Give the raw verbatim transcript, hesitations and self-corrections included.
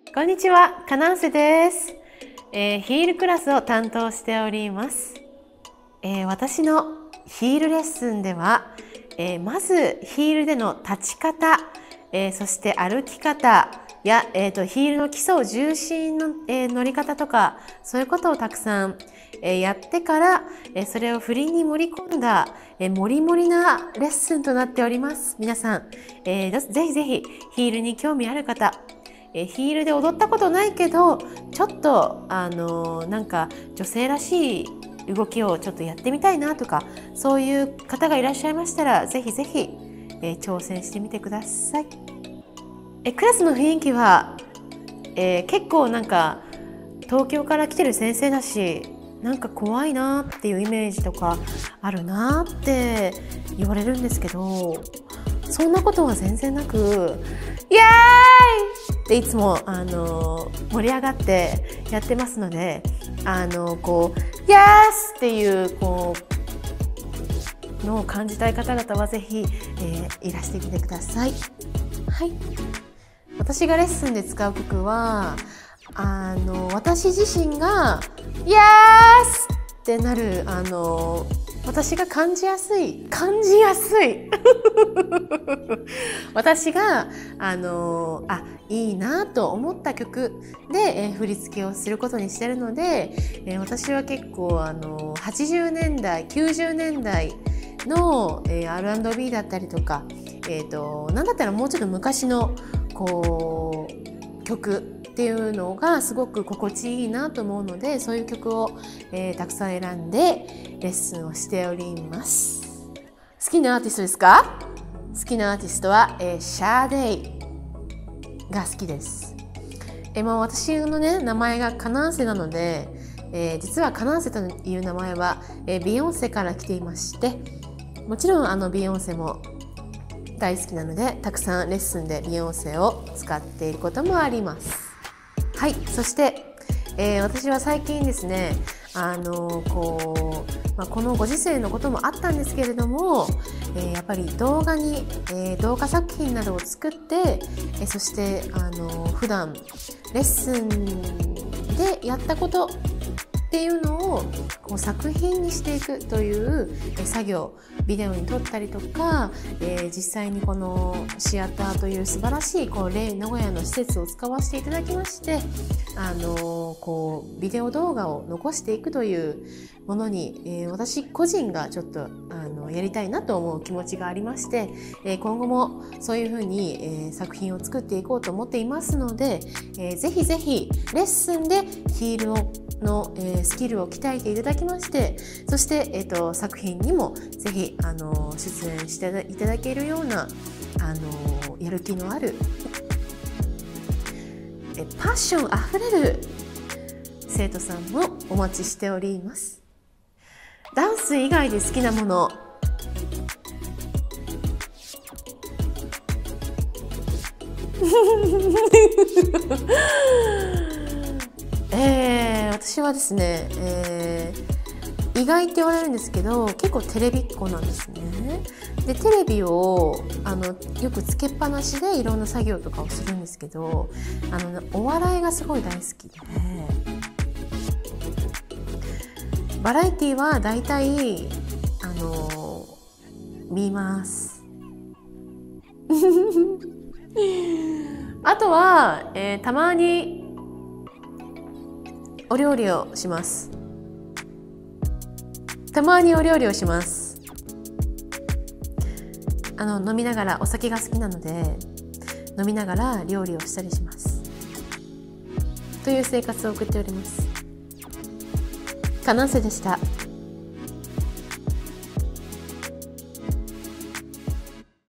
こんにちは、カナンセです、えー、ヒールクラスを担当しております、えー、私のヒールレッスンでは、えー、まずヒールでの立ち方、えー、そして歩き方や、えー、とヒールの基礎重心の、えー、乗り方とかそういうことをたくさん、えー、やってから、えー、それを振りに盛り込んだ、えー、もりもりなレッスンとなっております。皆さん、えー、ぜひぜひヒールに興味ある方、えー、ヒールで踊ったことないけどちょっとあのー、なんか女性らしい動きをちょっとやってみたいなとかそういう方がいらっしゃいましたらぜひぜひ、えー、挑戦してみてください。えクラスの雰囲気は、えー、結構なんか東京から来てる先生だしなんか怖いなっていうイメージとかあるなって言われるんですけどそんなことは全然なくイエーイっていつもあの盛り上がってやってますのであのこうイエスっていうこうのを感じたい方々はぜひ、えー、いらしてみてください。はい。私がレッスンで使う曲はあの私自身がイエスってなるあの私が感じやすい感じやすい私があのあいいなと思った曲で、えー、振り付けをすることにしてるので、えー、私は結構あのはちじゅうねんだいきゅうじゅうねんだいの、えー、アールアンドビー だったりとか、えーと、なんだったらもうちょっと昔のこう曲っていうのがすごく心地いいなと思うのでそういう曲を、えー、たくさん選んでレッスンをしております。好きなアーティストですか？好きなアーティストは、えー、シャーデイが好きです。えーまあ、私のね名前がカナンセなので、えー、実はカナンセという名前は、えー、ビヨンセから来ていましてもちろんあのビヨンセも大好きなのでたくさんレッスンでビヨンセを使っていることもあります。はい、そして、えー、私は最近ですねあのこう、まあ、このご時世のこともあったんですけれども、えー、やっぱり動画に、えー、動画作品などを作って、えー、そしてあの普段レッスンでやったことっていうのをこう作品にしていくという作業ビデオに撮ったりとか、えー、実際にこのシアターという素晴らしいこうレイ名古屋の施設を使わせていただきましてあのー、こうビデオ動画を残していくというものに、えー、私個人がちょっとあのやりたいなと思う気持ちがありまして、えー、今後もそういうふうに、えー、作品を作っていこうと思っていますので、えー、ぜひぜひレッスンでヒールをの、えー、スキルを鍛えていただきましてそして、えー、と作品にもぜひあの出演していただけるようなあのやる気のあるえパッションあふれる生徒さんもお待ちしております。ダンス以外で好きなものえー、私はですね、えー、意外って言われるんですけど結構テレビっ子なんですね。でテレビをあのよくつけっぱなしでいろんな作業とかをするんですけどあのお笑いがすごい大好きでバラエティはだいたいあの見ますあとは、えー、たまにお料理をします。たまにお料理をします。あの飲みながらお酒が好きなので飲みながら料理をしたりしますという生活を送っております。カナンセでした。